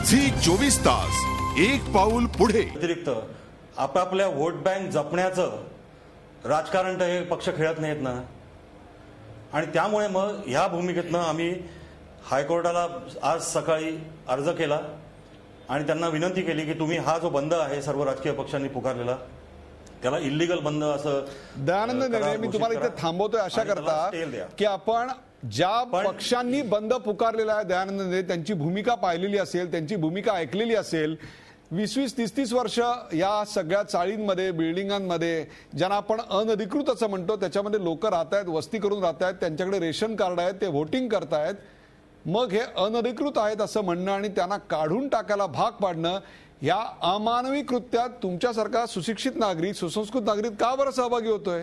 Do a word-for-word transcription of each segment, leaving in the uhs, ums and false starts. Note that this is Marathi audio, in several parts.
झी चोवीस तास एक पाऊल पुढे. व्यतिरिक्त आपापल्या वोट बँक जपण्याचं राजकारण तर हे पक्ष खेळत नाहीत ना, आणि त्यामुळे मग ह्या भूमिकेतनं आम्ही हायकोर्टाला आज सकाळी अर्ज केला आणि त्यांना विनंती केली की तुम्ही हा जो बंद आहे सर्व राजकीय पक्षांनी पुकारलेला त्याला इल्लीगल बंद असं. दयानंद निर्णय मी तुम्हाला इथे थांबवतोय अशा करता की आपण ज्या पक्षांनी बंद पुकारलेला आहे दयानंद निर्णय त्यांची भूमिका पाहिलेली असेल, त्यांची भूमिका ऐकलेली असेल. वीस वीस तीस तीस वर्ष या सगळ्या चाळींमध्ये बिल्डिंगांमध्ये ज्यांना आपण अनधिकृत असं म्हणतो त्याच्यामध्ये लोक राहत आहेत, वस्ती करून राहत आहेत, त्यांच्याकडे रेशन कार्ड आहेत, ते व्होटिंग करतायत. मग हे अनधिकृत आहेत असं म्हणणं आणि त्यांना काढून टाकायला भाग पाडणं या अमानवी कृत्यात तुमच्यासारखा सुशिक्षित नागरिक, सुसंस्कृत नागरिक का बरं सहभागी होतोय?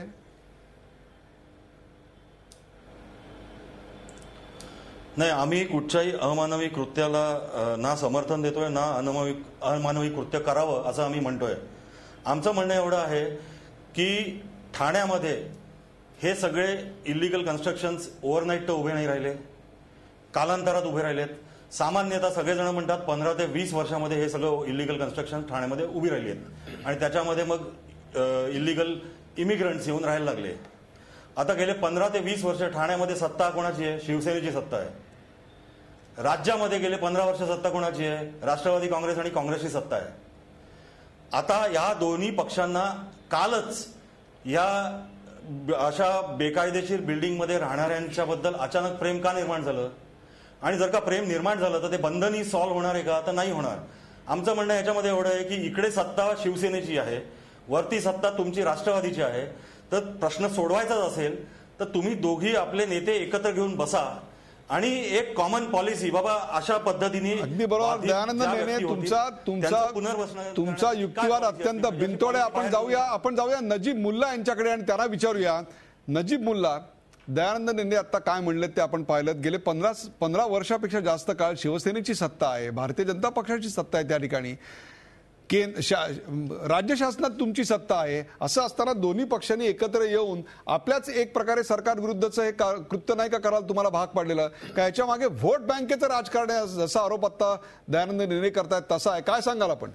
नाही, आम्ही कुठच्याही अमानवी कृत्याला ना समर्थन देतोय ना अनमानवी अमानवी कृत्य करावं असं आम्ही म्हणतोय. आमचं म्हणणं एवढं आहे की ठाण्यामध्ये हे सगळे इलिगल कन्स्ट्रक्शन्स ओव्हरनाईट तर उभे नाही राहिले, कालांतरात उभे राहिलेत. सामान्यतः सगळेजण म्हणतात पंधरा ते वीस वर्षामध्ये हे सगळं इलिगल कन्स्ट्रक्शन ठाण्यामध्ये उभी राहिली आहेत आणि त्याच्यामध्ये मग इलिगल इमिग्रंट्स येऊन राहायला लागले. आता गेले पंधरा ते वीस वर्ष ठाण्यामध्ये सत्ता कोणाची आहे? शिवसेनेची सत्ता आहे. राज्यामध्ये गेले पंधरा वर्ष सत्ता कोणाची आहे? राष्ट्रवादी काँग्रेस आणि काँग्रेसची सत्ता आहे. आता या दोन्ही पक्षांना कालच या अशा बेकायदेशीर बिल्डिंगमध्ये राहणाऱ्यांच्या बद्दल अचानक प्रेम का निर्माण झालं? आणि जर का प्रेम निर्माण झालं तर ते बंधनी सॉल्व्ह होणार आहे का? तर नाही होणार. आमचं म्हणणं याच्यामध्ये एवढं आहे की इकडे सत्ता शिवसेनेची आहे, वरती सत्ता तुमची राष्ट्रवादीची आहे. तर प्रश्न सोडवायचाच असेल तर तुम्ही दोघी आपले नेते एकत्र घेऊन बसा आणि एक कॉमन पॉलिसी, बाबा अशा पद्धतीने. अगदी बरोबर दयानंद निर्णय, तुमचा तुमचा तुमचा युक्तिवाद अत्यंत बिनतोड आहे. आपण जाऊया आपण जाऊया नजीब मुल्ला यांच्याकडे आणि त्यांना विचारूया. नजीब मुल्ला, दयानंद निर्णय आता काय म्हणले ते आपण पाहिलं. गेले पंधरा पंधरा वर्षापेक्षा जास्त काळ शिवसेनेची सत्ता आहे, भारतीय जनता पक्षाची सत्ता आहे त्या ठिकाणी, केंद्र राज्य शासनात तुमची सत्ता आहे. असं असताना दोन्ही पक्षांनी एकत्र येऊन आपल्याच एक प्रकारे सरकार विरुद्धचं हे कृत्य नाही का करायला तुम्हाला भाग पाडलेलं का? याच्या मागे व्होट बँकेचं राजकारण आहे जसा आरोप आता दयानंद निर्णय करतायत तसा आहे. काय सांगाल आपण?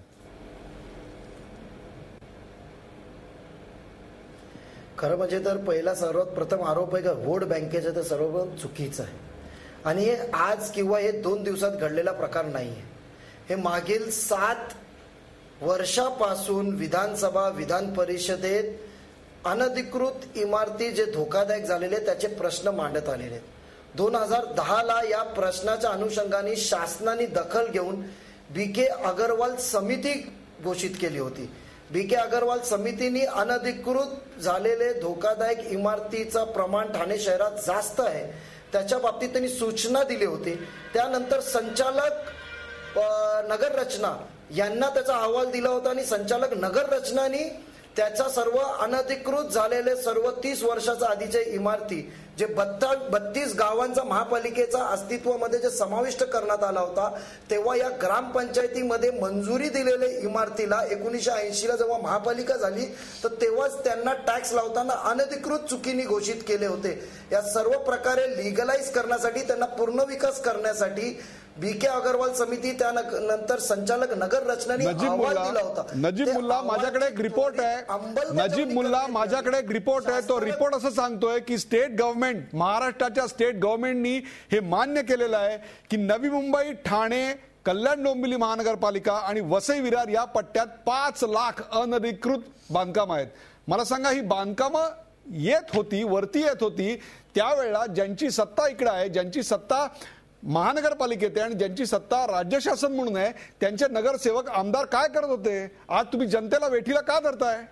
खरं म्हणजे तर पहिला सर्वात प्रथम आरोप आहे का व्होट बँकेचा तर सर्व चुकीचं आहे आणि हे आज किंवा हे दोन दिवसात घडलेला प्रकार नाही आहे. हे मागील सात वर्षापासून विधानसभा विधान परिषदेत अनधिकृत इमारती जे धोकादायक झालेले त्याचे प्रश्न मांडत आलेले आहेत. दोन हजार दहा ला या प्रश्नाच्या अनुषंगाने शासनाने दखल घेऊन बी के अग्रवाल समिती घोषित केली होती. बी के अग्रवाल समितीने अनधिकृत झालेले धोकादायक इमारतीचं प्रमाण ठाणे शहरात जास्त आहे त्याच्या बाबतीत त्यांनी सूचना दिली होती. त्यानंतर संचालक नगर रचना यांना त्याचा अहवाल दिला होता आणि संचालक नगर रचनाने त्याचा सर्व अनधिकृत झालेले सर्व तीस वर्षाच्या आधीचे इमारती जे बत्ता बत्तीस गावांचा महापालिकेचा अस्तित्वामध्ये जे समाविष्ट करण्यात आला होता तेव्हा या ग्रामपंचायतीमध्ये मंजुरी दिलेल्या इमारतीला एकोणीसशे ऐंशी ला जेव्हा महापालिका झाली तर तेव्हाच त्यांना टॅक्स लावताना अनधिकृत चुकीने घोषित केले होते. या सर्व प्रकारे लिगलाइज करण्यासाठी त्यांना पूर्ण विकास करण्यासाठी बी के अग्रवाल समिती त्यानंतर संचालक नगर रचनाने अहवाल दिला होता. नजीब मुल्ला माझ्याकडे एक रिपोर्ट आहे. नजीब मुल्ला माझ्याकडे एक रिपोर्ट आहे. तो रिपोर्ट असं सांगतोय की स्टेट गव्हर्नमेंट, महाराष्ट्राच्या स्टेट गव्हर्नमेंटनी हे मान्य केलेलं आहे की नवी मुंबई, ठाणे, कल्याण डोंबिवली महानगरपालिका आणि वसई विरार या पट्ट्यात पाच लाख अनधिकृत बांधकाम आहेत. मला सांगा, ही बांधकामं येत होती, वरती येत होती त्यावेळेला ज्यांची सत्ता इकडे आहे, ज्यांची सत्ता महानगरपालिकेत आहे आणि ज्यांची सत्ता राज्य शासन म्हणून आहे त्यांचे नगरसेवक आमदार काय करत होते? आज तुम्ही जनतेला वेठीला का धरताय?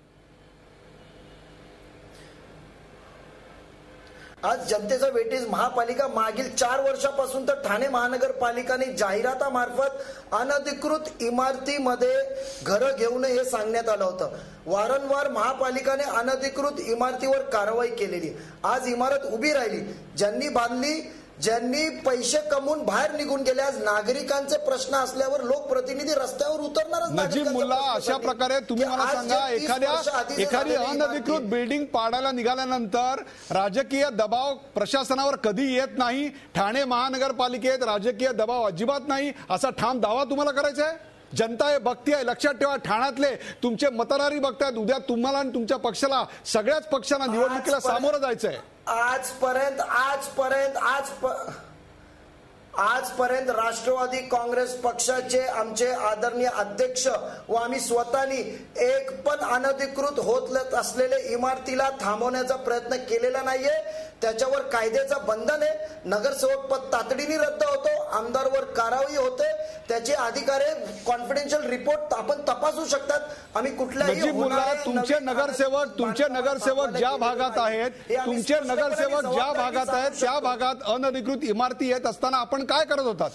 आज जनतेचा वेटीस महापालिका मागील चार वर्षापासून तर ठाणे महानगरपालिकाने जाहिरातामार्फत अनधिकृत इमारतीमध्ये घरं घेऊ नये हे सांगण्यात आलं होतं. वारंवार महापालिकाने अनधिकृत इमारतीवर कारवाई केलेली. आज इमारत उभी राहिली, ज्यांनी बांधली ज्यांनी पैसे कमवून बाहेर निघून गेले. आज नागरिकांचे प्रश्न असल्यावर लोकप्रतिनिधी रस्त्यावर उतरणारच. नजीब मुल्ला, अशा प्रकारे तुम्ही मला सांगा, एखाद्या एखादी अनधिकृत बिल्डिंग पाडायला निघाल्यानंतर राजकीय दबाव प्रशासनावर कधी येत नाही, ठाणे महानगरपालिकेत राजकीय दबाव अजिबात नाही, असा ठाम दावा तुम्हाला करायचा आहे? जनता हे बघतीये, लक्षात ठेवा. ठाण्यातले तुमचे मतदारही बघतायत. उद्या तुम्हाला आणि तुमच्या पक्षाला, सगळ्याच पक्षांना निवडणुकीला सामोरं जायचंय. आजपर्यंत आजपर्यंत आज आजपर्यंत राष्ट्रवादी काँग्रेस पक्षाचे आमचे आदरणीय अध्यक्ष व आम्ही स्वतःनी एक पण अनधिकृत होत असलेले इमारतीला थांबवण्याचा प्रयत्न केलेला नाहीये. त्याच्यावर कायद्याचं बंधन आहे. नगरसेवक पद तातडीने रद्द होतो, आमदारवर कारवाई होते, त्याचे अधिकारी कॉन्फिडेन्शियल रिपोर्ट आपण तपासू शकतात. आम्ही कुठल्याही तुमचे नगरसेवक तुमचे नगरसेवक ज्या भागात आहेत तुमचे नगरसेवक ज्या भागात आहेत त्या भागात अनधिकृत इमारती येत असताना आपण काय करत होतात?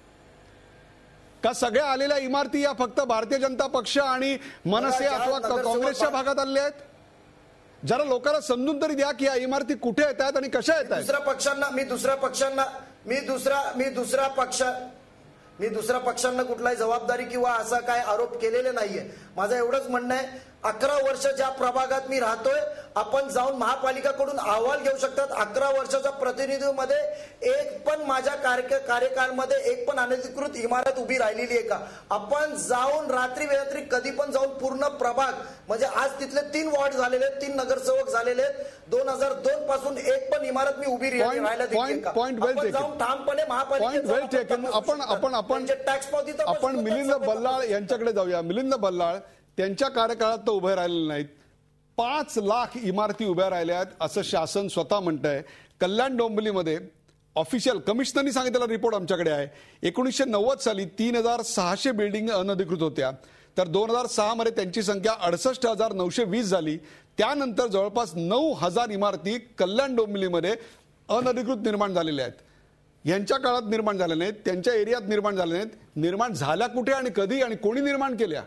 का सगळ्या आलेल्या इमारती या फक्त भारतीय जनता पक्ष आणि मनसे अथवा काँग्रेसच्या भागात आलेल्या आहेत? जरा लोकांना समजून तरी द्या की या इमारती कुठे येत आहेत आणि कशा येत आहेत. दुसऱ्या पक्षांना मी दुसऱ्या पक्षांना मी दुसरा मी दुसऱ्या पक्ष मी दुसऱ्या पक्षांना कुठलाही जबाबदारी किंवा असा काय आरोप केलेले नाहीये. माझं एवढंच म्हणणं आहे, अकरा वर्ष ज्या प्रभागात मी राहतोय आपण जाऊन महापालिकाकडून अहवाल घेऊ शकतात. अकरा वर्षाच्या प्रतिनिधीमध्ये एक पण माझ्या कार्यकाळामध्ये एक पण अनधिकृत इमारत उभी राहिलेली आहे का? आपण जाऊन रात्री बेरात्री कधी पण जाऊन पूर्ण प्रभाग, म्हणजे आज तिथले तीन वॉर्ड झालेले आहेत, तीन नगरसेवक झालेले आहेत. दोन हजार दोन पासून एक पण इमारत मी उभी राहायला दिली का? आपण जाऊन ठामपणे महापालिकेत आपण आपण आपण टॅक्स पावती आपण मिलिंद बल्लाळ यांच्याकडे जाऊया. मिलिंद बल्लाळ त्यांच्या कार्यकाळात तर उभे राहिलेले नाहीत. पाच लाख इमारती उभ्या राहिल्या आहेत असं शासन स्वतः म्हणतंय. कल्याण डोंबिवलीमध्ये ऑफिशियल कमिशनरनी सांगितलेला रिपोर्ट आमच्याकडे आहे. एकोणीसशे नव्वद साली तीन हजार सहाशे बिल्डिंग अनधिकृत होत्या, तर दोन हजार सहा मध्ये त्यांची संख्या अडसष्ट हजार नऊशे वीस झाली. त्यानंतर जवळपास नऊ हजार इमारती कल्याण डोंबिवलीमध्ये अनधिकृत निर्माण झालेल्या आहेत. यांच्या काळात निर्माण झाल्या नाहीत, त्यांच्या एरियात निर्माण झाल्या नाहीत. निर्माण झाल्या कुठे आणि कधी आणि कोणी निर्माण केल्या?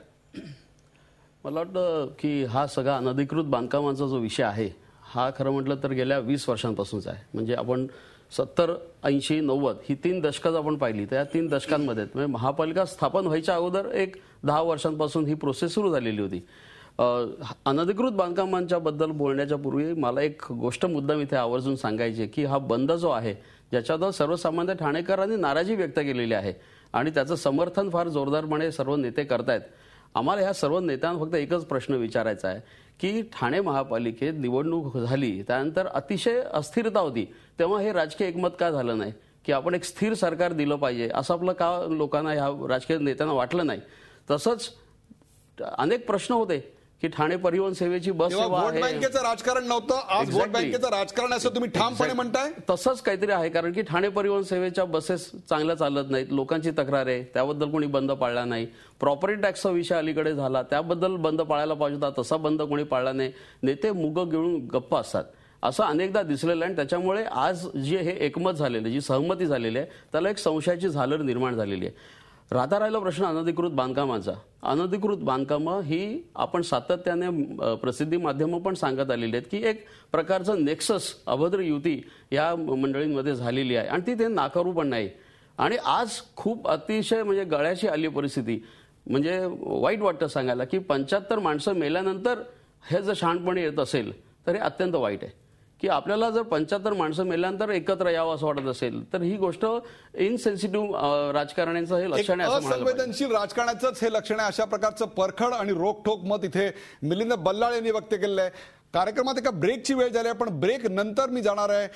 मला वाटतं की हा सगळा अनधिकृत बांधकामांचा जो विषय आहे हा खरं म्हटलं तर गेल्या वीस वर्षांपासूनच आहे. म्हणजे आपण सत्तर ऐंशी नव्वद ही तीन दशकात आपण पाहिली, तर या तीन दशकांमध्ये म्हणजे महापालिका स्थापन व्हायच्या अगोदर एक दहा वर्षांपासून ही प्रोसेस सुरू झालेली होती. अनधिकृत बांधकामांच्या बद्दल बोलण्याच्या पूर्वी मला एक गोष्ट मुद्दाम इथे आवर्जून सांगायची की हा बंद जो आहे ज्याच्यावर सर्वसामान्य ठाणेकरांनी नाराजी व्यक्त केलेली आहे आणि त्याचं समर्थन फार जोरदारपणे सर्व नेते करतायत. आम्हाला ह्या सर्व नेत्यांना फक्त एकच प्रश्न विचारायचा आहे की ठाणे महापालिकेत निवडणूक झाली त्यानंतर अतिशय अस्थिरता होती, तेव्हा हे राजकीय एकमत का झालं नाही की आपण एक स्थिर सरकार दिलं पाहिजे असं आपलं का लोकांना ह्या राजकीय नेत्यांना वाटलं नाही? तसंच अनेक प्रश्न होते की ठाणे परिवहन सेवेची बस सेवा आहे. बँकेचं राजकारण नव्हतं, आज व्होट बँकेचं राजकारण असं तुम्ही ठामपणे म्हणताय. तसंच काहीतरी आहे, कारण की ठाणे परिवहन सेवेच्या बसेस चांगल्या चालत नाहीत, लोकांची तक्रार आहे, त्याबद्दल कोणी बंद पाळला नाही. प्रॉपर्टी टॅक्सचा विषय अलीकडे झाला, त्याबद्दल बंद पाळायला पाहिजे होता, तसा बंद कोणी पाळला नाही. नेते मुग घेऊन गप्प असतात असं अनेकदा दिसलेलं आहे. आणि त्याच्यामुळे आज जे हे एकमत झालेलं, जी सहमती झालेली आहे त्याला एक संशयाची झालर निर्माण झालेली आहे. राहता राहिला प्रश्न अनधिकृत बांधकामाचा. अनधिकृत बांधकामं ही आपण सातत्याने प्रसिद्धी माध्यमं पण सांगत आलेली आहेत की एक प्रकारचं नेक्सस अभद्र युती या मंडळींमध्ये झालेली आहे आणि ती ते नाकारू पण नाही. आणि आज खूप अतिशय म्हणजे गळ्याशी आली परिस्थिती, म्हणजे वाईट वाटतं सांगायला की पंच्याहत्तर माणसं मेल्यानंतर हे जर शहाणपणे येत असेल तर हे अत्यंत वाईट आहे की आपल्याला जर पंच्याहत्तर माणसं मेल्यानंतर एकत्र यावं असं वाटत असेल तर ही गोष्ट इनसेन्सिटिव्ह राजकारण्यांचं हे लक्षण आहे. असंवेदनशील राजकारणाचंच हे लक्षण आहे. अशा प्रकारचं परखड आणि रोखठोक मत इथे मिलिंद बल्लाळ यांनी व्यक्त केलेलं आहे. कार्यक्रमात एका ब्रेकची वेळ झाली आहे, पण ब्रेक नंतर मी जाणार आहे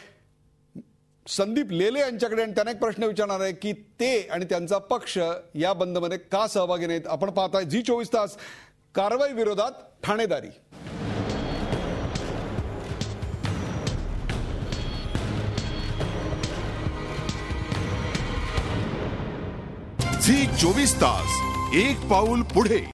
संदीप लेले यांच्याकडे आणि त्यांना एक प्रश्न विचारणार आहे की ते आणि त्यांचा पक्ष या बंदमध्ये का सहभागी नाहीत. आपण पाहताय झी चोवीस तास. कारवाई विरोधात ठाणेदारी. झी चोवीस तास, एक पाऊल पुढे.